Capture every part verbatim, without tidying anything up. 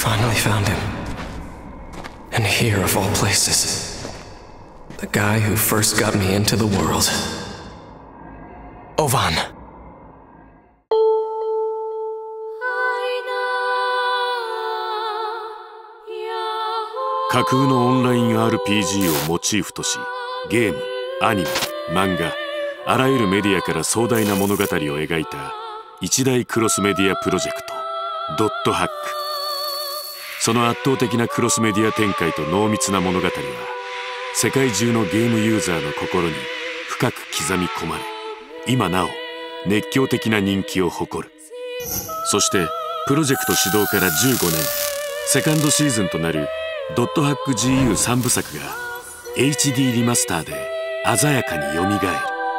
finally found him. And here of all places, the guy who first got me into the world. Ovan. 架空のオンライン アールピージー をモチーフとし、ゲーム、アニメ、漫画、あらゆるメディアから壮大な物語を描いた一大クロスメディアプロジェクト、ドットハック。その圧倒的なクロスメディア展開と濃密な物語は、世界中のゲームユーザーの心に深く刻み込まれ、今なお熱狂的な人気を誇る。そしてプロジェクト始動からじゅうごねん、セカンドシーズンとなるドットハック ジーユーさん 部作が エイチディー リマスターで鮮やかによみがえる。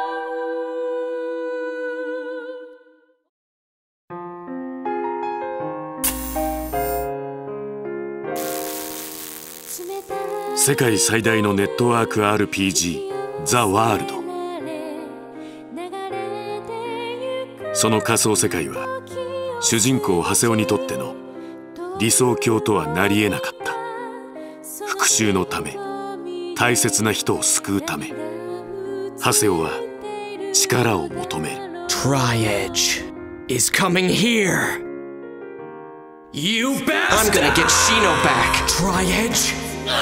世界最大のネットワーク アールピージー ザ・ワールド。その仮想世界は主人公ハセオにとっての理想郷とはなり得なかった。復讐のため、大切な人を救うため、ハセオは力を求める。 Tri-Edge is coming here. You bastard! I'm gonna get Shino back. Tri-Edge?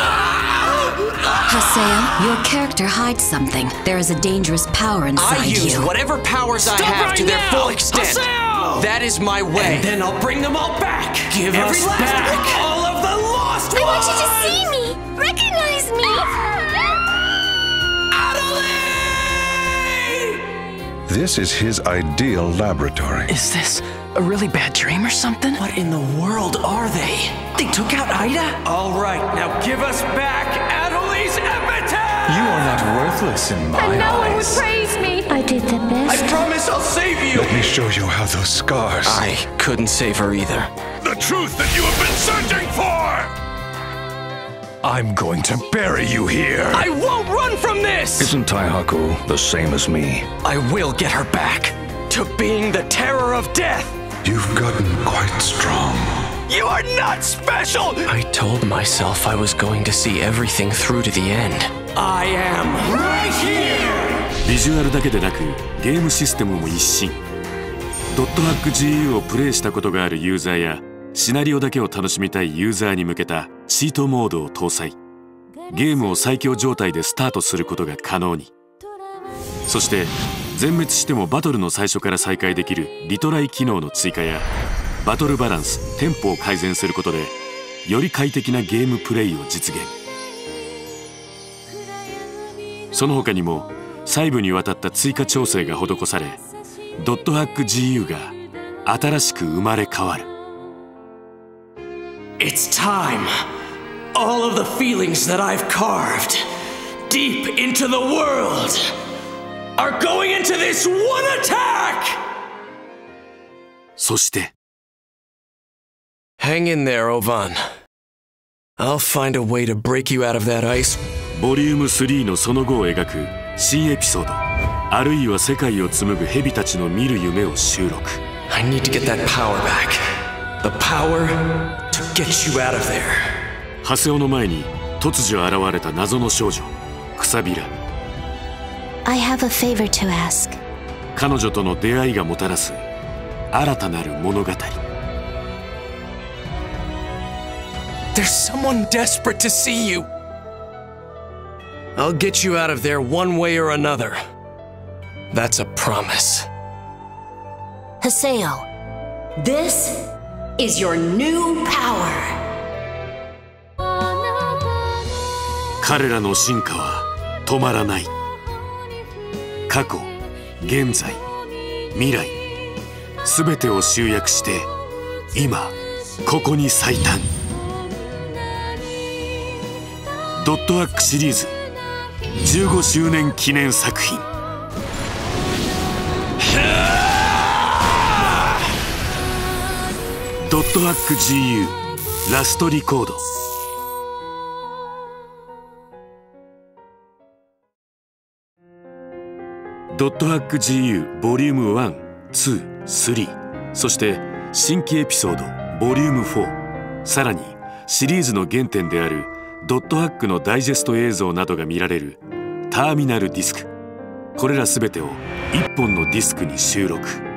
Haseo, your character hides something. There is a dangerous power inside you. I use whatever powers I have to their full extent. That is my way. And then I'll bring them all back. Give us back all of the lost ones. I want you to see me. Recognize me. Adelie! This is his ideal laboratory. Is this a really bad dream or something? What in the world are they? They took out Ida? All right, now give us back Adelie's epitaph! You are not worthless in my eyes. And no one would praise me. I did the best. I promise I'll save you! Let me show you how those scars... I couldn't save her either. The truth that you have been searching for! I'm going to bury you here. I won't run from this! Isn't Taihaku the same as me? I will get her back to being the terror of death! You've gotten quite strong. You are not special! I told myself I was going to see everything through to the end. I am right here! ビジュアルだけでなくゲームシステムも一新。ドットハック ジーユー をプレイしたことがあるユーザーやシナリオだけを楽しみたいユーザーに向けたチートモードを搭載。ゲームを最強状態でスタートすることが可能に。そして全滅してもバトルの最初から再開できるリトライ機能の追加やバトルバランス、テンポを改善することでより快適なゲームプレイを実現。その他にも細部にわたった追加調整が施され、ドットハック ジーユー が新しく生まれ変わる。 It's time! All of the feelings that I've carved deep into the world are going into this one attack! そして Hang in there, Ovan. I'll find a way to break you out of that ice. ボリュームスリーのその後を描く新エピソード、あるいは世界を紡ぐ蛇たちの見る夢を収録。 I need to get that power back. The power to get you out of there. ハセオの前に突如現れた謎の少女、クサビラ。 I have a favor to ask. 彼女との出会いがもたらす新たなる物語。 There's someone desperate to see you. I'll get you out of there one way or another. That's a promise. Haseo, this is your new power. 彼らの進化は止まらない。過去、現在、未来、すべてを集約して今ここに最短。ドットハックシリーズじゅうごしゅうねん記念作品。ドットハック ジーユー ラストリコード。ドットハック ジーユー ボリュームワン、ツー、スリー、そして新規エピソードボリュームフォー。 さらにシリーズの原点であるドットハックのダイジェスト映像などが見られるターミナルディスク、これら全てをいっぽんのディスクに収録。